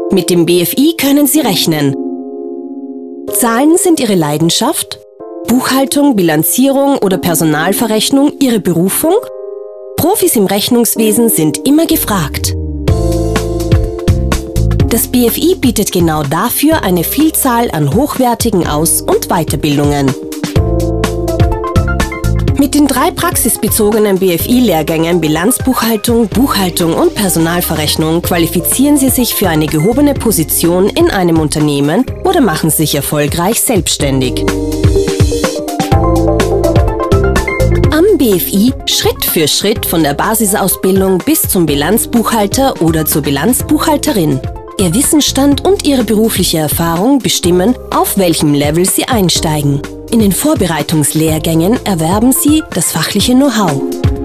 Mit dem BFI können Sie rechnen. Zahlen sind Ihre Leidenschaft? Buchhaltung, Bilanzierung oder Personalverrechnung Ihre Berufung? Profis im Rechnungswesen sind immer gefragt. Das BFI bietet genau dafür eine Vielzahl an hochwertigen Aus- und Weiterbildungen. Mit den 3 praxisbezogenen BFI-Lehrgängen Bilanzbuchhaltung, Buchhaltung und Personalverrechnung qualifizieren Sie sich für eine gehobene Position in einem Unternehmen oder machen sich erfolgreich selbstständig. Am BFI Schritt für Schritt von der Basisausbildung bis zum Bilanzbuchhalter oder zur Bilanzbuchhalterin. Ihr Wissensstand und Ihre berufliche Erfahrung bestimmen, auf welchem Level Sie einsteigen. In den Vorbereitungslehrgängen erwerben Sie das fachliche Know-how.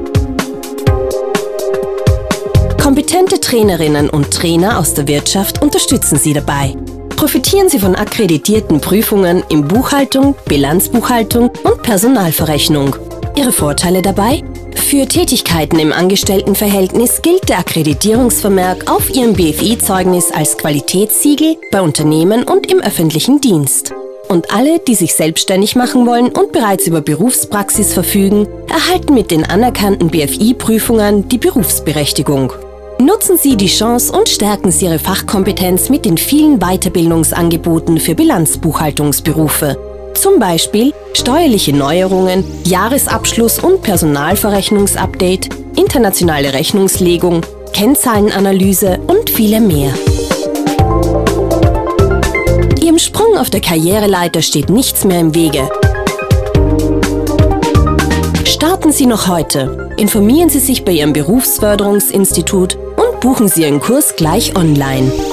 Kompetente Trainerinnen und Trainer aus der Wirtschaft unterstützen Sie dabei. Profitieren Sie von akkreditierten Prüfungen in Buchhaltung, Bilanzbuchhaltung und Personalverrechnung. Ihre Vorteile dabei? Für Tätigkeiten im Angestelltenverhältnis gilt der Akkreditierungsvermerk auf Ihrem BFI-Zeugnis als Qualitätssiegel bei Unternehmen und im öffentlichen Dienst. Und alle, die sich selbstständig machen wollen und bereits über Berufspraxis verfügen, erhalten mit den anerkannten BFI-Prüfungen die Berufsberechtigung. Nutzen Sie die Chance und stärken Sie Ihre Fachkompetenz mit den vielen Weiterbildungsangeboten für Bilanzbuchhaltungsberufe. Zum Beispiel steuerliche Neuerungen, Jahresabschluss- und Personalverrechnungsupdate, internationale Rechnungslegung, Kennzahlenanalyse und viele mehr. Ihrem Sprung auf der Karriereleiter steht nichts mehr im Wege. Starten Sie noch heute. Informieren Sie sich bei Ihrem Berufsförderungsinstitut und buchen Sie Ihren Kurs gleich online.